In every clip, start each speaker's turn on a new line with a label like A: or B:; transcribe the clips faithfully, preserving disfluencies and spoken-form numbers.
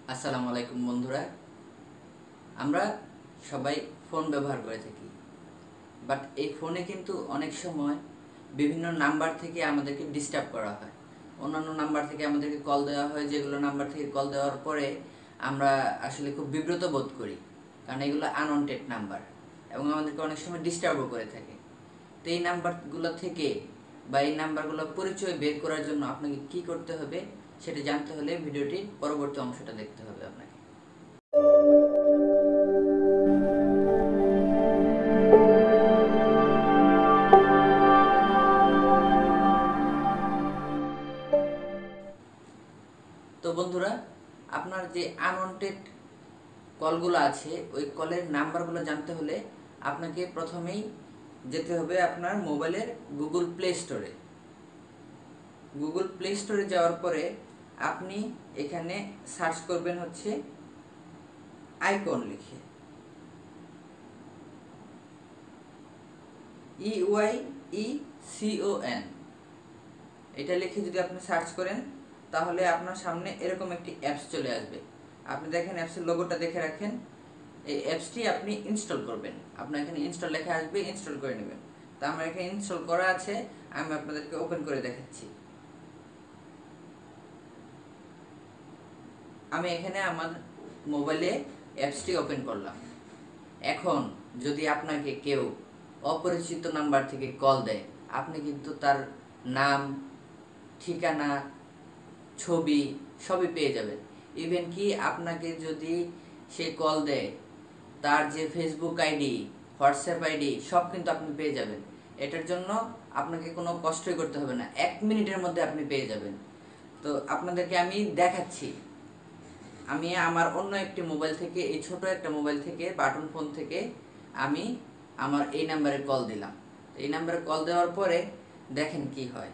A: আসসালামু আলাইকুম বন্ধুরা, আমরা সবাই ফোন ব্যবহার করে থাকি। বাট এই ফোনে কিন্তু অনেক সময় বিভিন্ন নাম্বার থেকে আমাদেরকে ডিস্টার্ব করা হয়। অন্যান্য নাম্বার থেকে আমাদেরকে কল দেওয়া হয়, যেগুলো নাম্বার থেকে কল দেওয়ার পরে আমরা আসলে খুব বিব্রত বোধ করি, কারণ এগুলো আনওয়ান্টেড নাম্বার এবং আমাদেরকে অনেক সময় ডিস্টার্বও করে থাকে। তো এই নাম্বারগুলো থেকে বা এই নাম্বারগুলো পরিচয় বের করার জন্য আপনাকে কি করতে হবে সেটা জানতে হলে ভিডিওটির পরবর্তী অংশটা দেখতে হবে আপনাকে। তো বন্ধুরা, আপনার যে আনওয়ান্টেড কলগুলো আছে ওই কলের নাম্বারগুলো জানতে হলে আপনাকে প্রথমেই যেতে হবে আপনার মোবাইলের গুগল প্লে স্টোরে। গুগল প্লে স্টোরে যাওয়ার পরে আপনি এখানে সার্চ করবেন হচ্ছে আইকন লিখে, E Y E C O N, এটা লিখে যদি আপনি সার্চ করেন তাহলে আপনার সামনে এরকম একটি অ্যাপস চলে আসবে। আপনি দেখেন অ্যাপসের লোগোটা দেখে রাখেন, এই অ্যাপসটি আপনি ইনস্টল করবেন। আপনার এখানে ইনস্টল লেখা আসবে, ইনস্টল করে নেবেন। তা আমার এখানে ইনস্টল করা আছে, আমি আপনাদেরকে ওপেন করে দেখাচ্ছি। আমি এখানে আমার মোবাইলে অ্যাপসটি ওপেন করলাম। এখন যদি আপনাকে কেউ অপরিচিত নাম্বার থেকে কল দেয়, আপনি কিন্তু তার নাম, ঠিকানা, ছবি সবই পেয়ে যাবেন। ইভেন কি আপনাকে যদি সে কল দেয়, তার যে ফেসবুক আইডি, হোয়াটসঅ্যাপ আইডি সব কিন্তু আপনি পেয়ে যাবেন। এটার জন্য আপনাকে কোনো কষ্টই করতে হবে না, এক মিনিটের মধ্যে আপনি পেয়ে যাবেন। তো আপনাদেরকে আমি দেখাচ্ছি। আমি আমার অন্য একটি মোবাইল থেকে, এই ছোট একটা মোবাইল থেকে, বাটন ফোন থেকে আমি আমার এই নাম্বারে কল দিলাম। এই নাম্বারে কল দেওয়ার পরে দেখেন কি হয়।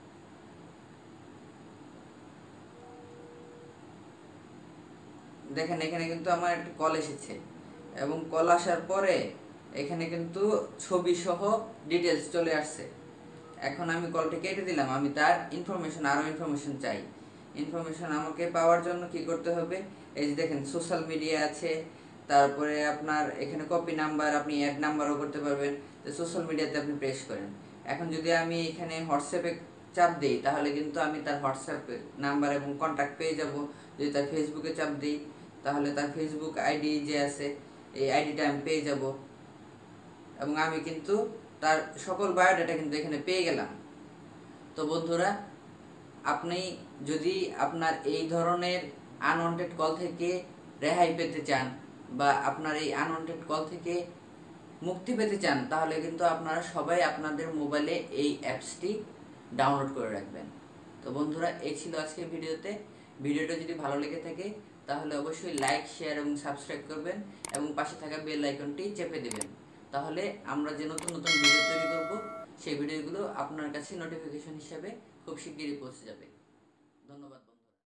A: দেখেন এখানে কিন্তু আমার একটা কল এসেছে এবং কল আসার পরে এখানে কিন্তু ছবি সহ ডিটেলস চলে আসছে। এখন আমি কলটি কেটে দিলাম। আমি তার ইনফরমেশন, আরও ইনফরমেশন চাই। ইনফরমেশন আমাকে পাওয়ার জন্য কি করতে হবে, এই যে দেখেন সোশ্যাল মিডিয়া আছে, তারপরে আপনার এখানে কপি নাম্বার, আপনি অ্যাড নাম্বারও করতে পারবেন। তো সোশ্যাল মিডিয়াতে আপনি প্রেস করেন। এখন যদি আমি এখানে হোয়াটসঅ্যাপে চাপ দিই তাহলে কিন্তু আমি তার হোয়াটসঅ্যাপ নাম্বার এবং কন্ট্যাক্ট পেয়ে যাব। যদি তার ফেসবুকে চাপ দিই তাহলে তার ফেসবুক আইডি যে আছে এই আইডিটা আমি পেয়ে যাব এবং আমি কিন্তু তার সকল বায়োডাটা কিন্তু এখানে পেয়ে গেলাম। তো বন্ধুরা, আপনি যদি আপনার এই ধরনের আনওয়ান্টেড কল থেকে রেহাই পেতে চান বা আপনার এই আনওয়ান্টেড কল থেকে মুক্তি পেতে চান, তাহলে কিন্তু আপনারা সবাই আপনাদের মোবাইলে এই অ্যাপসটি ডাউনলোড করে রাখবেন। তো বন্ধুরা, এই ছিল আজকের ভিডিওতে। ভিডিওটা যদি ভালো লেগে থাকে তাহলে অবশ্যই লাইক, শেয়ার এবং সাবস্ক্রাইব করবেন এবং পাশে থাকা বেল আইকনটি চেপে দেবেন। তাহলে আমরা যে নতুন নতুন ভিডিও তৈরি করব সেই ভিডিওগুলো আপনার কাছে নোটিফিকেশন হিসেবে খুব শিগগিরই পৌঁছে যাবে। ধন্যবাদ।